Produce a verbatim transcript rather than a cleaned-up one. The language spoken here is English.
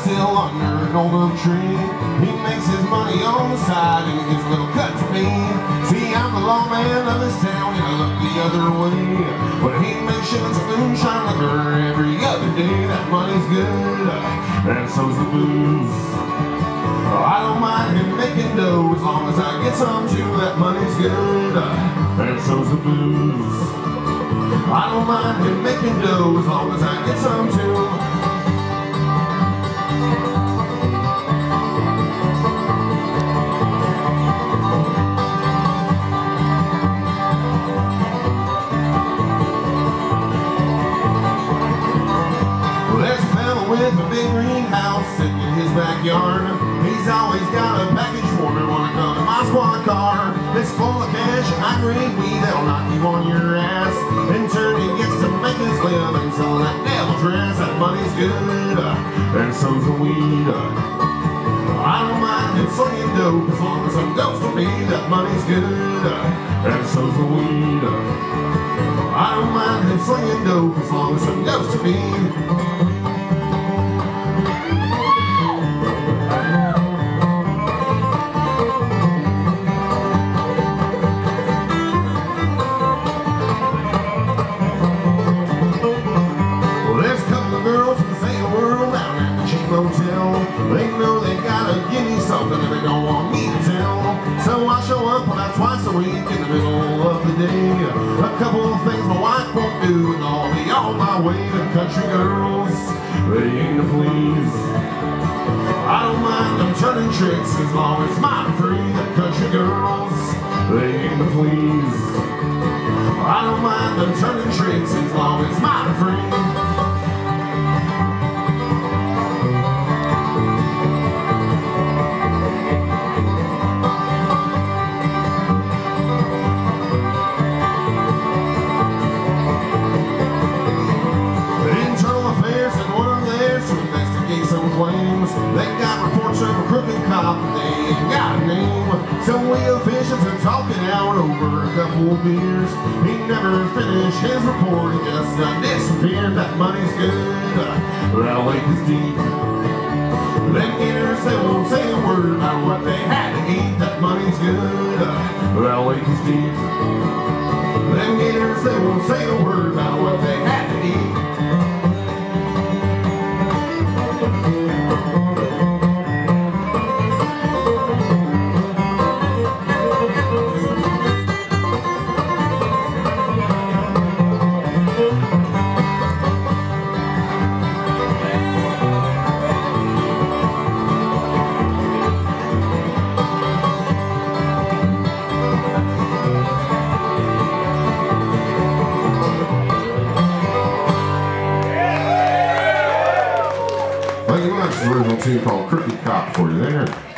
still under an old oak tree. He makes his money on the side and he gives a little cut to me. See, I'm the lawman of this town and I look the other way. But he makes shillings of moonshine liquor every other day. That money's good, and so's the booze. I don't mind him making dough as long as I get some too. That money's good, and so's the booze. I don't mind him making dough as long as I get some too. With a big greenhouse sitting in his backyard. He's always got a package for me when I come to my squad car. It's full of cash and high-grade weed that'll knock you on your ass. In turn he gets to make his living selling that devil dress. That money's good, and so's the weed. I don't mind him slinging dope as long as some goes to me. That money's good, and so's the weed. I don't mind him slinging dope as long as some goes to me. They know they gotta give me something and they don't want me to tell. So I show up about twice a week in the middle of the day. A couple of things my wife won't do and I'll be on my way. The country girls, they ain't to please. I don't mind them turning tricks as long as mine free. The country girls, they ain't to please. I don't mind them turning tricks as long as mine free. They got reports of a crooked cop and they ain't got a name. So we officials are talking out over a couple of beers. He never finished his report, he just uh, disappeared. That money's good, that lake is deep. Them gators, they won't say a word about what they had to eat. That money's good, that lake is deep. Them gators, they won't say a word about what they had to eat. Thank you much. The original tune called Crooked Cop for you there.